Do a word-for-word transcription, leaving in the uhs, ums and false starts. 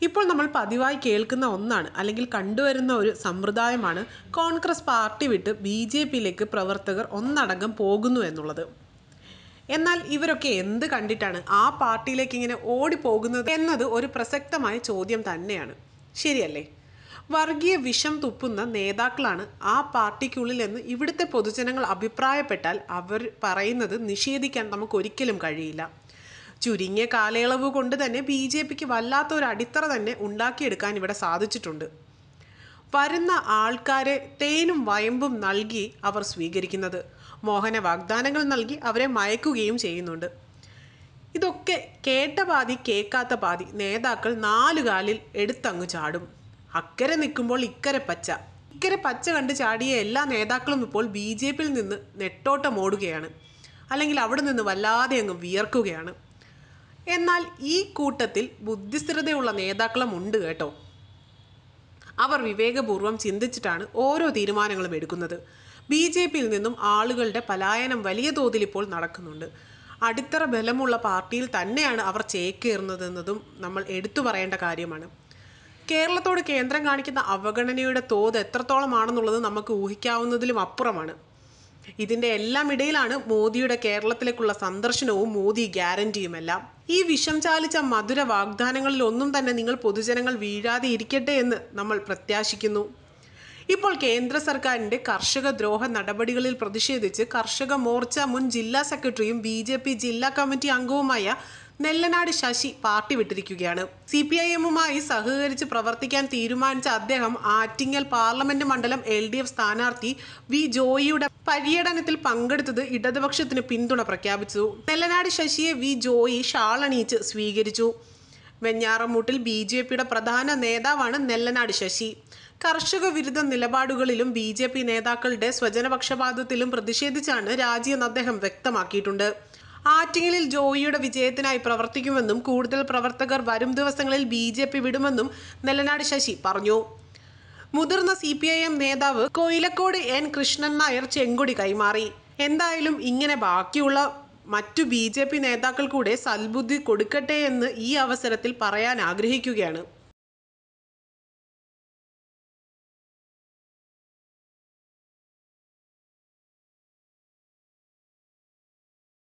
ഇപ്പോൾ നമ്മൾ പതിവായി കേൾക്കുന്ന ഒന്നാണ്, അല്ലെങ്കിൽ കണ്ടുവരുന്ന ഒരു സമ്പ്രദായമാണ് കോൺഗ്രസ് പാർട്ടി വിട്ട് ബി ജെ പിയിലേക്ക് പ്രവർത്തകർ ഒന്നടങ്കം പോകുന്നു എന്നുള്ളത്. എന്നാൽ ഇവരൊക്കെ എന്ത് കണ്ടിട്ടാണ് ആ പാർട്ടിയിലേക്ക് ഇങ്ങനെ ഓടിപ്പോകുന്നത് എന്നത് ഒരു പ്രസക്തമായ ചോദ്യം തന്നെയാണ്. ശരിയല്ലേ? വർഗീയ വിഷം തുപ്പുന്ന നേതാക്കളാണ് ആ പാർട്ടിക്കുള്ളിൽ എന്ന് ഇവിടുത്തെ പൊതുജനങ്ങൾ അഭിപ്രായപ്പെട്ടാൽ അവർ പറയുന്നത് നിഷേധിക്കാൻ നമുക്ക് ഒരിക്കലും കഴിയില്ല. ചുരുങ്ങിയ കാലയളവ് കൊണ്ട് തന്നെ ബി ജെ പിക്ക് വല്ലാത്ത ഒരു അടിത്തറ തന്നെ ഉണ്ടാക്കിയെടുക്കാൻ ഇവിടെ സാധിച്ചിട്ടുണ്ട്. വരുന്ന ആൾക്കാരെ തേനും വയമ്പും നൽകി അവർ സ്വീകരിക്കുന്നത്, മോഹന വാഗ്ദാനങ്ങൾ നൽകി അവരെ മയക്കുകയും ചെയ്യുന്നുണ്ട്. ഇതൊക്കെ കേട്ട പാതി കേൾക്കാത്ത പാതി നേതാക്കൾ നാലുകാലിൽ എടുത്തങ്ങ് ചാടും. അക്കരെ നിൽക്കുമ്പോൾ ഇക്കരെ പച്ച, ഇക്കരെ പച്ച കണ്ട് ചാടിയ എല്ലാ നേതാക്കളും ഇപ്പോൾ ബി ജെ പിയിൽ നിന്ന് നെട്ടോട്ടം ഓടുകയാണ്, അല്ലെങ്കിൽ അവിടെ നിന്ന് വല്ലാതെ അങ്ങ് വിയർക്കുകയാണ്. എന്നാൽ ഈ കൂട്ടത്തിൽ ബുദ്ധിസ്ഥിരതയുള്ള നേതാക്കളും ഉണ്ട് കേട്ടോ. അവർ വിവേകപൂർവ്വം ചിന്തിച്ചിട്ടാണ് ഓരോ തീരുമാനങ്ങളും എടുക്കുന്നത്. ബി ജെ പിയിൽ നിന്നും ആളുകളുടെ പലായനം വലിയ തോതിൽ ഇപ്പോൾ നടക്കുന്നുണ്ട്. അടിത്തറ ബലമുള്ള പാർട്ടിയിൽ തന്നെയാണ് അവർ ചേക്കേറുന്നതെന്നതും നമ്മൾ എടുത്തു പറയേണ്ട കാര്യമാണ്. കേരളത്തോട് കേന്ദ്രം കാണിക്കുന്ന അവഗണനയുടെ തോത് എത്രത്തോളമാണെന്നുള്ളത് നമുക്ക് ഊഹിക്കാവുന്നതിലും അപ്പുറമാണ്. ഇതിൻ്റെ എല്ലാം ഇടയിലാണ് മോദിയുടെ കേരളത്തിലേക്കുള്ള സന്ദർശനവും മോദി ഗ്യാരണ്ടിയുമെല്ലാം. ഈ വിഷം ചാലിച്ച മധുര വാഗ്ദാനങ്ങളിൽ ഒന്നും തന്നെ നിങ്ങൾ പൊതുജനങ്ങൾ വീഴാതെ ഇരിക്കട്ടെ എന്ന് നമ്മൾ പ്രത്യാശിക്കുന്നു. ഇപ്പോൾ കേന്ദ്ര സർക്കാരിൻ്റെ കർഷക ദ്രോഹ നടപടികളിൽ പ്രതിഷേധിച്ച് കർഷക മോർച്ച മുൻ ജില്ലാ സെക്രട്ടറിയും ബി ജെ പി ജില്ലാ കമ്മിറ്റി അംഗവുമായ നെല്ലനാട് ശശി പാർട്ടി വിട്ടിരിക്കുകയാണ്. സി പി ഐ എമ്മുമായി സഹകരിച്ച് പ്രവർത്തിക്കാൻ തീരുമാനിച്ച അദ്ദേഹം ആറ്റിങ്ങൽ പാർലമെന്റ് മണ്ഡലം എൽ ഡി എഫ് സ്ഥാനാർത്ഥി വി ജോയിയുടെ പര്യടനത്തിൽ പങ്കെടുത്തത് ഇടതുപക്ഷത്തിന് പിന്തുണ പ്രഖ്യാപിച്ചു. നെല്ലനാട് ശശിയെ വി ജോയി ഷാളണിയിച്ച് സ്വീകരിച്ചു. വെഞ്ഞാറമൂട്ടിൽ ബി ജെ പിയുടെ പ്രധാന നേതാവാണ് നെല്ലനാട് ശശി. കർഷക വിരുദ്ധ നിലപാടുകളിലും ബി ജെ പി നേതാക്കളുടെ സ്വജനപക്ഷപാതത്തിലും പ്രതിഷേധിച്ചാണ് രാജിയെന്ന് അദ്ദേഹം വ്യക്തമാക്കിയിട്ടുണ്ട്. ആറ്റിങ്ങലിൽ ജോയിയുടെ വിജയത്തിനായി പ്രവർത്തിക്കുമെന്നും കൂടുതൽ പ്രവർത്തകർ വരും ദിവസങ്ങളിൽ ബി ജെ പി വിടുമെന്നും നെല്ലനാട് ശശി പറഞ്ഞു. മുതിർന്ന സി പി ഐ എം നേതാവ് കൊയിലക്കോട് എൻ കൃഷ്ണൻ നായർ ചെങ്കൊടി കൈമാറി. എന്തായാലും ഇങ്ങനെ ബാക്കിയുള്ള മറ്റു ബി ജെ പി നേതാക്കൾ കൂടെ സൽബുദ്ധി കൊടുക്കട്ടെ എന്ന് ഈ അവസരത്തിൽ പറയാൻ ആഗ്രഹിക്കുകയാണ്.